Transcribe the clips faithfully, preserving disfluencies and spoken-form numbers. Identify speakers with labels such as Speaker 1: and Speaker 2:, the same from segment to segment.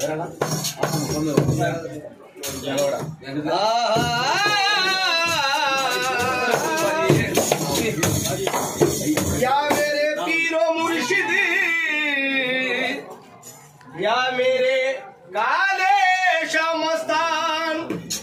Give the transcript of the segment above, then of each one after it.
Speaker 1: या मेरे पीरो मुर्शिद, या मेरे काले शमस्तान,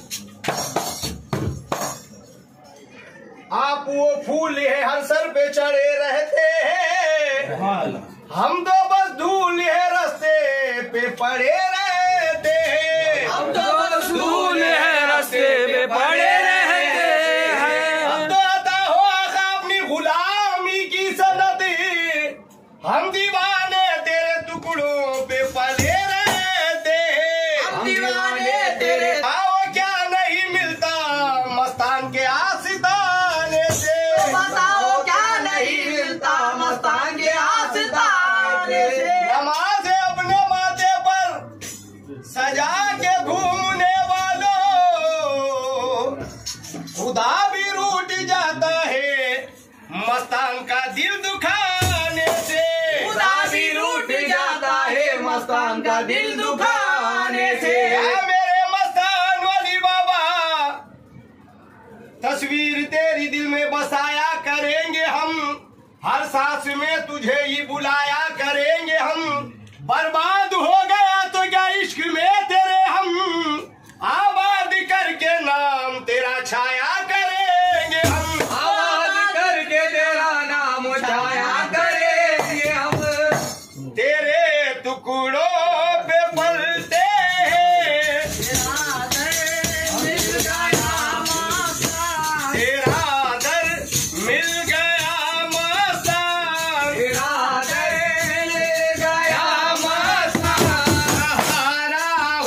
Speaker 1: आप वो फूल है हर सर पे चढ़े रहते हैं, हम तो बस धूल है रास्ते पे पड़े रहते हैं,
Speaker 2: हम तो बस धूल है रास्ते पे पड़े रहते हैं।
Speaker 1: हम तो आता हो आका अपनी गुलामी की सनत, हम दीवाने तेरे टुकड़ों पे पले रहते हैं,
Speaker 2: हम दीवाने तेरे।
Speaker 1: आओ क्या नहीं मिलता मस्तान के आस्ताने से,
Speaker 2: बताओ क्या नहीं मिलता मस्तान के आस्ताने से।
Speaker 1: नमाज अपने माथे पर सजा के घूमने वालों, खुदा भी रूठ जाता है मस्तान का दिल दुखाने से,
Speaker 2: खुदा भी रूठ जाता है मस्तान का दिल दुखाने से।
Speaker 1: या मेरे मस्तान वाली बाबा, तस्वीर तेरी दिल में बसाया करेंगे हम, हर सांस में तुझे ही बुलाया करेंगे हम, बर्बाद हो गया तो क्या इश्क में तेरे हम, आबाद करके नाम तेरा छाया करेंगे हम,
Speaker 2: आवाज करके तेरा नाम छाया करेंगे हम।
Speaker 1: तेरे टुकड़ों पे पलते हैं,
Speaker 2: तेरा दर मिल गया मस्तान,
Speaker 1: तेरा दर मिल गया मस्तान,
Speaker 2: तेरा दर मिल गया मस्तान।
Speaker 1: सहारा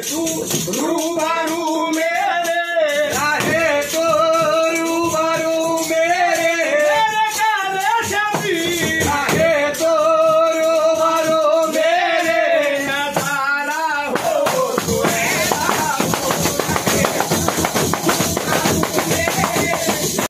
Speaker 1: तू रूबरू